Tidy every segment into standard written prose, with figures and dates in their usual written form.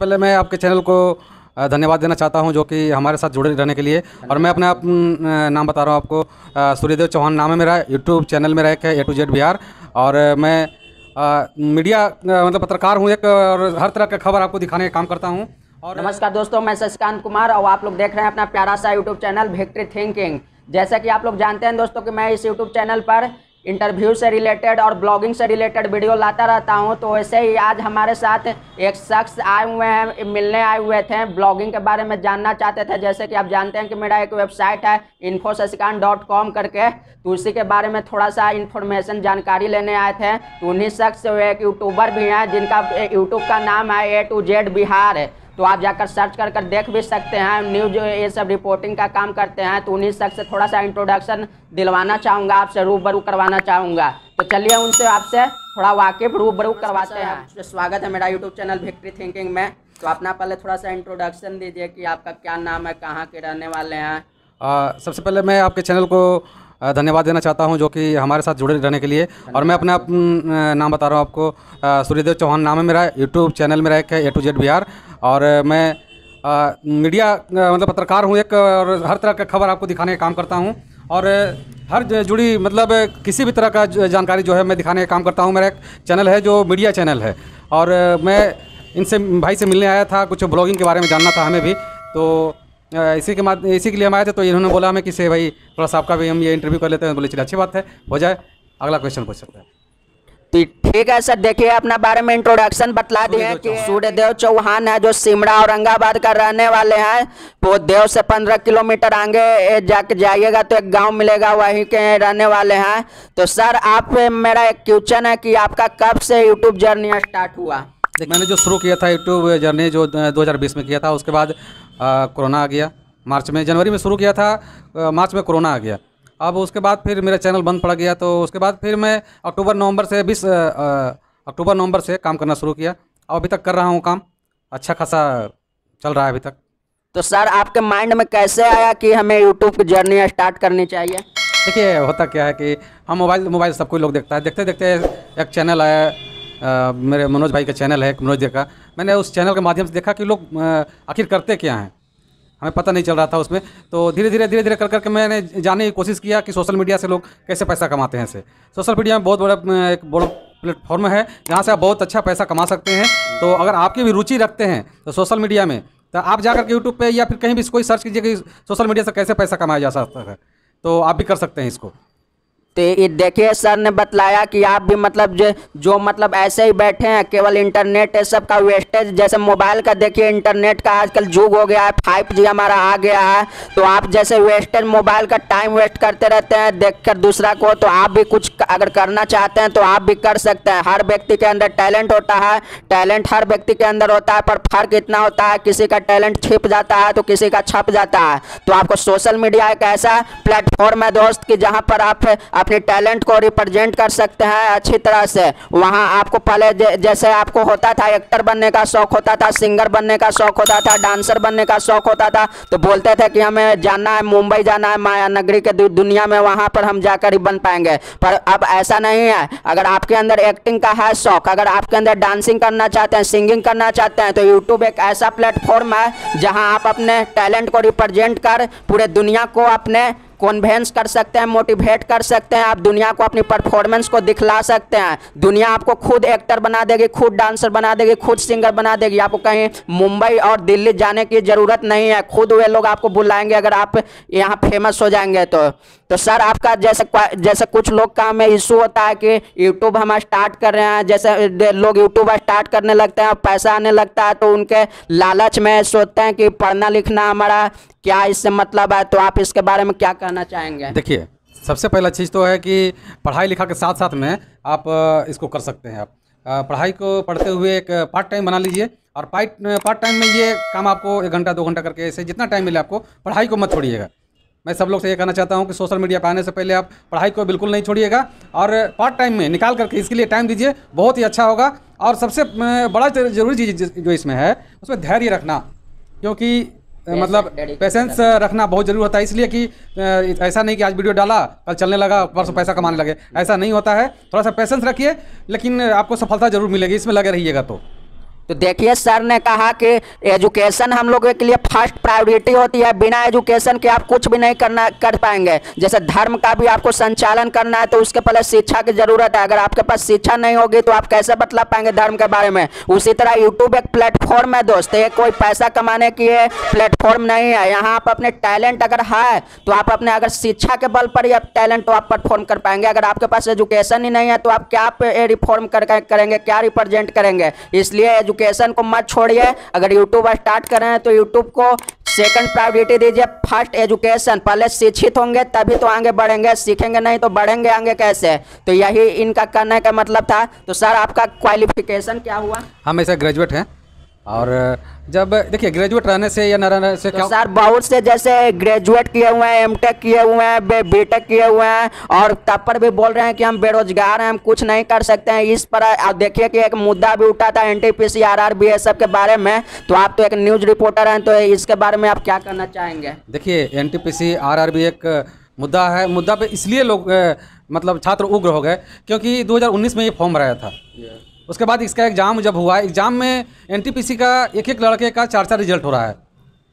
पहले मैं आपके चैनल को धन्यवाद देना चाहता हूं, जो कि हमारे साथ जुड़े रहने के लिए। और मैं अपना नाम बता रहा हूं आपको, सूर्यदेव चौहान नाम है मेरा। यूट्यूब चैनल मेरा एक है A to Z बिहार। और मैं मीडिया मतलब पत्रकार हूं एक, और हर तरह का खबर आपको दिखाने का काम करता हूं। और नमस्कार दोस्तों, मैं शशिकांत कुमार और आप लोग देख रहे हैं अपना प्यारा सा यूट्यूब चैनल विक्ट्री थिंकिंग। जैसा कि आप लोग जानते हैं दोस्तों कि मैं इस यूट्यूब चैनल पर इंटरव्यू से रिलेटेड और ब्लॉगिंग से रिलेटेड वीडियो लाता रहता हूं। तो वैसे ही आज हमारे साथ एक शख्स आए हुए हैं, मिलने आए हुए थे, ब्लॉगिंग के बारे में जानना चाहते थे। जैसे कि आप जानते हैं कि मेरा एक वेबसाइट है info.shasikanth.com करके, तो उसी के बारे में थोड़ा सा इन्फॉर्मेशन जानकारी लेने आए थे। तो उन्हीं शख्स एक यूट्यूबर भी हैं जिनका यूट्यूब का नाम है A to Z बिहार। तो आप जाकर सर्च कर देख भी सकते हैं, न्यूज ये सब रिपोर्टिंग का काम करते हैं। तो उन्हीं शख्स से थोड़ा सा इंट्रोडक्शन दिलवाना चाहूँगा, आपसे रूबरू करवाना चाहूँगा। तो चलिए उनसे आपसे थोड़ा वाकिफ रूबरू करवाते हैं। स्वागत है मेरा यूट्यूब चैनल विक्ट्री थिंकिंग में। तो अपना पहले थोड़ा सा इंट्रोडक्शन दीजिए कि आपका क्या नाम है, कहाँ के रहने वाले हैं। सबसे पहले मैं आपके चैनल को धन्यवाद देना चाहता हूं, जो कि हमारे साथ जुड़े रहने के लिए। और मैं अपना नाम बता रहा हूं आपको, सूर्यदेव चौहान नाम है मेरा। यूट्यूब चैनल मेरा एक है A to Z बिहार। और मैं मीडिया मतलब पत्रकार हूं एक, और हर तरह का खबर आपको दिखाने का काम करता हूं। और हर जुड़ी मतलब किसी भी तरह का जानकारी जो है मैं दिखाने का काम करता हूं। मेरा एक चैनल है जो मीडिया चैनल है। और मैं इनसे भाई से मिलने आया था, कुछ ब्लॉगिंग के बारे में जानना था हमें भी। तो इसी के लिए हम आए थे। तो इन्होंने बोला हमें कि से भाई थोड़ा सा आपका भी हम ये इंटरव्यू कर लेते हैं। बोले चलिए अच्छी बात है, हो जाए। अगला क्वेश्चन पूछ सकते हैं। ठीक है सर, देखिए अपना बारे में इंट्रोडक्शन बतला दिए कि सूर्यदेव चौहान है जो सिमरा औरंगाबाद का रहने वाले हैं। तो देव से 15 किलोमीटर आगे जाके जाइएगा तो एक गांव मिलेगा, वहीं के रहने वाले हैं। तो सर आप, मेरा एक क्वेश्चन है कि आपका कब से यूट्यूब जर्नी स्टार्ट हुआ? मैंने जो शुरू किया था यूट्यूब जर्नी जो 2020 में किया था, उसके बाद कोरोना आ गया। मार्च में, जनवरी में शुरू किया था, मार्च में कोरोना आ गया। अब उसके बाद फिर मेरा चैनल बंद पड़ गया। तो उसके बाद फिर मैं अक्टूबर नवंबर से काम करना शुरू किया। और अभी तक कर रहा हूँ काम, अच्छा खासा चल रहा है अभी तक। तो सर आपके माइंड में कैसे आया कि हमें यूट्यूब की जर्नी स्टार्ट करनी चाहिए? देखिए होता क्या है कि हम मोबाइल सब कोई लोग देखता है। देखते देखते एक चैनल आया, मेरे मनोज भाई का चैनल है, मनोज देखा। मैंने उस चैनल के माध्यम से देखा कि लोग आखिर करते क्या हैं, हमें पता नहीं चल रहा था उसमें। तो धीरे धीरे कर करके मैंने जानने की कोशिश किया कि सोशल मीडिया से लोग कैसे पैसा कमाते हैं। सोशल मीडिया में बहुत एक बड़ा प्लेटफॉर्म है जहाँ से आप बहुत अच्छा पैसा कमा सकते हैं। तो अगर आपकी भी रुचि रखते हैं तो सोशल मीडिया में, तो आप जाकर के यूट्यूब पे या फिर कहीं भी कोई सर्च कीजिए कि सोशल मीडिया से कैसे पैसा कमाया जा सकता है, तो आप भी कर सकते हैं इसको। तो ये देखिए सर ने बतलाया कि आप भी मतलब जो मतलब ऐसे ही बैठे हैं, केवल इंटरनेट ये सब का वेस्टेज, जैसे मोबाइल का देखिए इंटरनेट का आजकल युग हो गया है, 5G हमारा आ गया है। तो आप जैसे वेस्टेज मोबाइल का टाइम वेस्ट करते रहते हैं देखकर दूसरा को, तो आप भी कुछ अगर करना चाहते हैं तो आप भी कर सकते हैं। हर व्यक्ति के अंदर टैलेंट होता है, टैलेंट हर व्यक्ति के अंदर होता है, पर फर्क इतना होता है किसी का टैलेंट छिप जाता है तो किसी का छप जाता है। तो आपको सोशल मीडिया एक ऐसा प्लेटफॉर्म है दोस्त कि जहाँ पर आप अपने टैलेंट को रिप्रेजेंट कर सकते हैं अच्छी तरह से। वहां आपको पहले जैसे आपको होता था, एक्टर बनने का शौक होता था, सिंगर बनने का शौक होता था, डांसर बनने का शौक होता था, तो बोलते थे कि हमें जाना है, मुंबई जाना है, माया नगरी के दुनिया में, वहां पर हम जाकर ही बन पाएंगे। पर अब ऐसा नहीं है। अगर आपके अंदर एक्टिंग का है शौक, अगर आपके अंदर डांसिंग करना चाहते हैं, सिंगिंग करना चाहते हैं, तो यूट्यूब एक ऐसा प्लेटफॉर्म है जहां आप अपने टैलेंट को रिप्रेजेंट कर पूरे दुनिया को अपने कॉन्वेंस कर सकते हैं, मोटिवेट कर सकते हैं। आप दुनिया को अपनी परफॉर्मेंस को दिखला सकते हैं। दुनिया आपको खुद एक्टर बना देगी, खुद डांसर बना देगी, खुद सिंगर बना देगी। आपको कहीं मुंबई और दिल्ली जाने की ज़रूरत नहीं है, खुद वे लोग आपको बुलाएंगे अगर आप यहाँ फेमस हो जाएंगे तो सर आपका जैसे कुछ लोग का में इशू होता है कि यूट्यूब हम स्टार्ट कर रहे हैं, जैसे लोग यूट्यूब स्टार्ट करने लगते हैं, पैसा आने लगता है, तो उनके लालच में सोचते हैं कि पढ़ना लिखना हमारा क्या इससे मतलब है। तो आप इसके बारे में क्या कहना चाहेंगे? देखिए सबसे पहला चीज़ तो है कि पढ़ाई लिखा के साथ साथ में आप इसको कर सकते हैं। आप पढ़ाई को पढ़ते हुए एक पार्ट टाइम बना लीजिए। और पार्ट टाइम में ये काम आपको 1 घंटा 2 घंटा करके, ऐसे जितना टाइम मिले आपको, पढ़ाई को मत छोड़िएगा। मैं सब लोग से ये कहना चाहता हूँ कि सोशल मीडिया पर आने से पहले आप पढ़ाई को बिल्कुल नहीं छोड़िएगा, और पार्ट टाइम में निकाल करके इसके लिए टाइम दीजिए, बहुत ही अच्छा होगा। और सबसे बड़ा जरूरी चीज़ जो इसमें है उसमें धैर्य रखना, क्योंकि मतलब पेशेंस रखना बहुत जरूरी होता है। इसलिए कि ऐसा नहीं कि आज वीडियो डाला कल चलने लगा परसों पैसा कमाने लगे, ऐसा नहीं होता है। थोड़ा सा पेशेंस रखिए, लेकिन आपको सफलता जरूर मिलेगी, इसमें लगे रहिएगा तो। तो देखिए सर ने कहा कि एजुकेशन हम लोगों के लिए फर्स्ट प्रायोरिटी होती है, बिना एजुकेशन के आप कुछ भी नहीं कर पाएंगे। जैसे धर्म का भी आपको संचालन करना है तो उसके पहले शिक्षा की जरूरत है। अगर आपके पास शिक्षा नहीं होगी तो आप कैसे बतला पाएंगे धर्म के बारे में। उसी तरह यूट्यूब एक प्लेटफॉर्म है दोस्त, ये कोई पैसा कमाने की प्लेटफॉर्म नहीं है। यहाँ आप अपने टैलेंट अगर है तो आप अपने अगर शिक्षा के बल पर ही आप टैलेंट तो आप परफॉर्म कर पाएंगे। अगर आपके पास एजुकेशन ही नहीं है तो आप क्या रिफॉर्म करेंगे, क्या रिप्रेजेंट करेंगे। इसलिए एजुकेशन को मत छोड़िए। अगर यूट्यूब स्टार्ट कर रहे हैं तो यूट्यूब को सेकंड प्रायोरिटी दीजिए, फर्स्ट एजुकेशन। पहले शिक्षित होंगे तभी तो आगे बढ़ेंगे, सीखेंगे नहीं तो बढ़ेंगे आगे कैसे। तो यही इनका कहने का मतलब था। तो सर आपका क्वालिफिकेशन क्या हुआ? हम ऐसे ग्रेजुएट हैं। और जब देखिए ग्रेजुएट रहने से या न रहने से तो क्या सर बहुत से जैसे ग्रेजुएट किए हुए हैं, एमटेक किए हुए हैं, बीटेक किए हुए हैं और तब पर भी बोल रहे हैं कि हम बेरोजगार हैं, हम कुछ नहीं कर सकते हैं। इस पर आप देखिए कि एक मुद्दा भी उठा था एनटीपीसी आरआरबी ये सब के बारे में। तो आप तो एक न्यूज रिपोर्टर हैं, तो इसके बारे में आप क्या कहना चाहेंगे? देखिए एनटीपीसी आरआरबी एक मुद्दा है। मुद्दा पे इसलिए लोग मतलब छात्र उग्र हो गए क्योंकि 2019 में ये फॉर्म भराया था। उसके बाद इसका एग्ज़ाम जब हुआ, एग्ज़ाम में एनटीपीसी का एक एक लड़के का 4-4 रिजल्ट हो रहा है।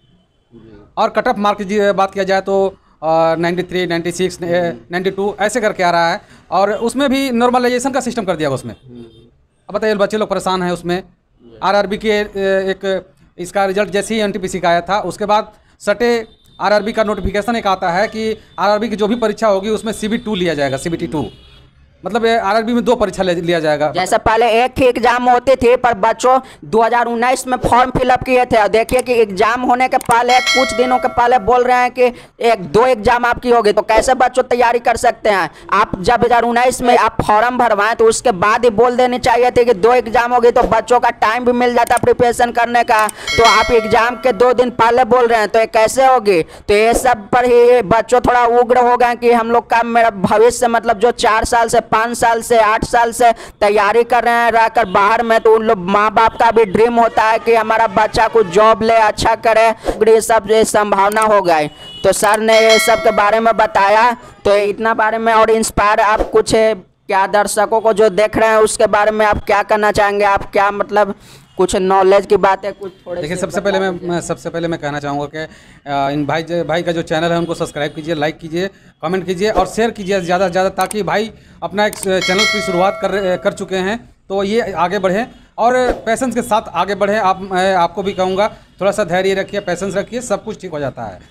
और कट ऑफ मार्क की बात किया जाए तो 93, 96, 92 ऐसे करके आ रहा है। और उसमें भी नॉर्मलाइजेशन का सिस्टम कर दिया उसमें। अब बताइए बच्चे लोग परेशान हैं उसमें। आरआरबी के एक इसका रिजल्ट जैसे ही एनटीपीसी का आया था उसके बाद सटे आरआरबी का नोटिफिकेशन एक आता है कि आरआरबी की जो भी परीक्षा होगी उसमें CBT-2 लिया जाएगा। CBT-2 मतलब आरआरबी में 2 परीक्षा लिया जाएगा। जैसे पहले एक ही एग्जाम होती थी पर बच्चों 2019 में फॉर्म फिलअप किए थे और देखिए कि एग्जाम होने के पहले कुछ दिनों के पहले बोल रहे हैं कि 1-2 एग्जाम आपकी होगी। तो कैसे बच्चों तैयारी कर सकते हैं? आप जब 2019 में आप फॉर्म भरवाएं तो उसके बाद ही बोल देनी चाहिए थी कि 2 एग्जाम होगी, तो बच्चों का टाइम भी मिल जाता प्रिपरेशन करने का। तो आप एग्जाम के 2 दिन पहले बोल रहे हैं तो ये कैसे होगी? तो ये सब पर ही बच्चों थोड़ा उग्र हो गए कि हम लोग का मेरा भविष्य मतलब जो 4 साल से 5 साल से 8 साल से तैयारी कर रहे हैं रहकर बाहर में, तो उन लोग माँ बाप का भी ड्रीम होता है कि हमारा बच्चा कुछ जॉब ले, अच्छा करे। ये सब संभावना हो गई। तो सर ने ये सब के बारे में बताया। तो इतना बारे में और इंस्पायर आप कुछ क्या दर्शकों को जो देख रहे हैं उसके बारे में आप क्या करना चाहेंगे? आप क्या मतलब कुछ नॉलेज की बातें कुछ थोड़े? देखिए सबसे पहले मैं कहना चाहूँगा कि इन भाई का जो चैनल है उनको सब्सक्राइब कीजिए, लाइक कीजिए, कमेंट कीजिए और शेयर कीजिए ज़्यादा से ज़्यादा, ताकि भाई अपना एक चैनल की शुरुआत कर चुके हैं तो ये आगे बढ़ें और पैसेंस के साथ आगे बढ़ें। आपको भी कहूँगा थोड़ा सा धैर्य रखिए, पैसेंस रखिए, सब कुछ ठीक हो जाता है।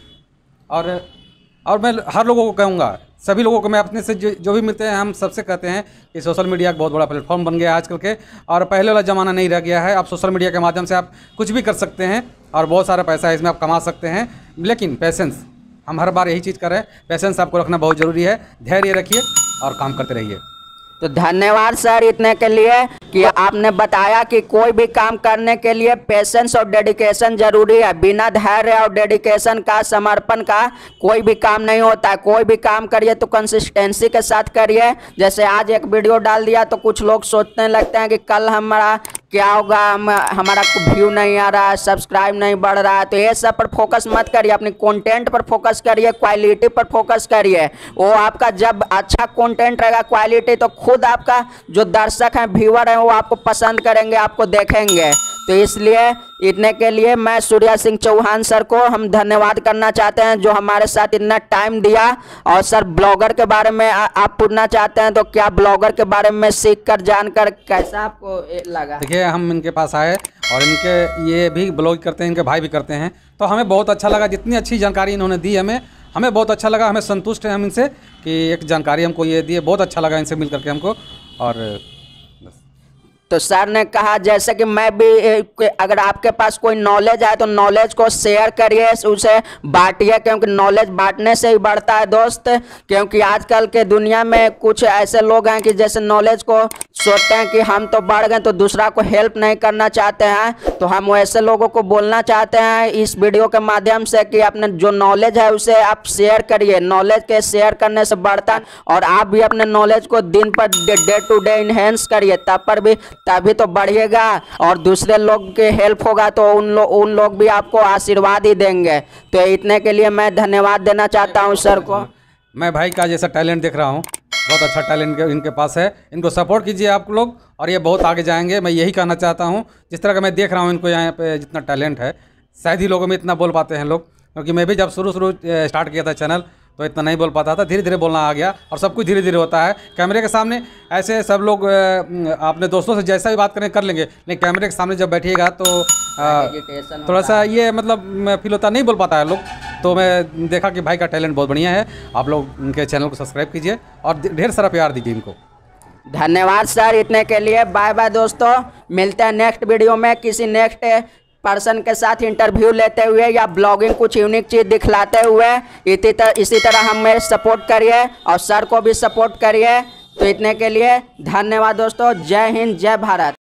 और मैं हर लोगों को कहूँगा, सभी लोगों को मैं अपने से जो भी मिलते हैं हम सबसे कहते हैं कि सोशल मीडिया एक बहुत बड़ा प्लेटफॉर्म बन गया है आजकल के, और पहले वाला ज़माना नहीं रह गया है। अब सोशल मीडिया के माध्यम से आप कुछ भी कर सकते हैं और बहुत सारा पैसा इसमें आप कमा सकते हैं। लेकिन पैसेंस, हम हर बार यही चीज़ कर रहे हैं, पैसेंस आपको रखना बहुत ज़रूरी है। धैर्य रखिए और काम करते रहिए। तो धन्यवाद सर इतने के लिए कि आपने बताया कि कोई भी काम करने के लिए पेशेंस और डेडिकेशन जरूरी है। बिना धैर्य और डेडिकेशन का, समर्पण का कोई भी काम नहीं होता है। कोई भी काम करिए तो कंसिस्टेंसी के साथ करिए। जैसे आज एक वीडियो डाल दिया तो कुछ लोग सोचने लगते हैं कि कल हमारा क्या होगा, हमारा व्यू नहीं आ रहा है, सब्सक्राइब नहीं बढ़ रहा है। तो ये सब पर फोकस मत करिए, अपने कंटेंट पर फोकस करिए, क्वालिटी पर फोकस करिए। वो आपका जब अच्छा कंटेंट रहेगा, क्वालिटी, तो खुद आपका जो दर्शक हैं, व्यूअर हैं, वो आपको पसंद करेंगे, आपको देखेंगे। तो इसलिए इतने के लिए मैं सूर्या सिंह चौहान सर को हम धन्यवाद करना चाहते हैं जो हमारे साथ इतना टाइम दिया। और सर ब्लॉगर के बारे में आप पूछना चाहते हैं तो क्या ब्लॉगर के बारे में सीख कर जानकर कैसा आपको लगा? देखिए हम इनके पास आए और इनके ये भी ब्लॉग करते हैं, इनके भाई भी करते हैं, तो हमें बहुत अच्छा लगा। जितनी अच्छी जानकारी इन्होंने दी हमें बहुत अच्छा लगा। हमें संतुष्ट हैं हम इनसे कि एक जानकारी हमको ये दी है, बहुत अच्छा लगा इनसे मिल करके हमको। और तो सर ने कहा जैसे कि मैं भी अगर आपके पास कोई नॉलेज है तो नॉलेज को शेयर करिए, उसे बांटिए, क्योंकि नॉलेज बांटने से ही बढ़ता है दोस्त। क्योंकि आजकल के दुनिया में कुछ ऐसे लोग हैं कि जैसे नॉलेज को सोचते हैं कि हम तो बढ़ गए तो दूसरा को हेल्प नहीं करना चाहते हैं। तो हम वैसे लोगों को बोलना चाहते हैं इस वीडियो के माध्यम से कि अपने जो नॉलेज है उसे आप शेयर करिए। नॉलेज के शेयर करने से बढ़ता है और आप भी अपने नॉलेज को दिन per day to day enhance करिए, तभी तो बढ़िएगा और दूसरे लोग के हेल्प होगा तो उन लोग भी आपको आशीर्वाद ही देंगे। तो इतने के लिए मैं धन्यवाद देना चाहता हूं सर को। मैं भाई का जैसा टैलेंट देख रहा हूं बहुत अच्छा टैलेंट इनके पास है, इनको सपोर्ट कीजिए आप लोग और ये बहुत आगे जाएंगे। मैं यही कहना चाहता हूँ, जिस तरह का मैं देख रहा हूँ इनको यहाँ पे जितना टैलेंट है, शायद ही लोगों में इतना बोल पाते हैं लोग, क्योंकि मैं भी जब शुरू स्टार्ट किया था चैनल तो इतना नहीं बोल पाता था, धीरे धीरे बोलना आ गया और सब कुछ धीरे धीरे होता है। कैमरे के सामने ऐसे सब लोग अपने दोस्तों से जैसा भी बात करें कर लेंगे, लेकिन कैमरे के सामने जब बैठिएगा तो थोड़ा सा ये मतलब फील होता, नहीं बोल पाता है लोग। तो मैं देखा कि भाई का टैलेंट बहुत बढ़िया है। आप लोग उनके चैनल को सब्सक्राइब कीजिए और ढेर सारा प्यार दीजिए इनको। धन्यवाद सर इतने के लिए। बाय बाय दोस्तों, मिलते हैं नेक्स्ट वीडियो में किसी नेक्स्ट पर्सन के साथ इंटरव्यू लेते हुए या ब्लॉगिंग कुछ यूनिक चीज़ दिखलाते हुए। इसी तरह हमें सपोर्ट करिए और सर को भी सपोर्ट करिए। तो इतने के लिए धन्यवाद दोस्तों। जय हिंद, जय भारत।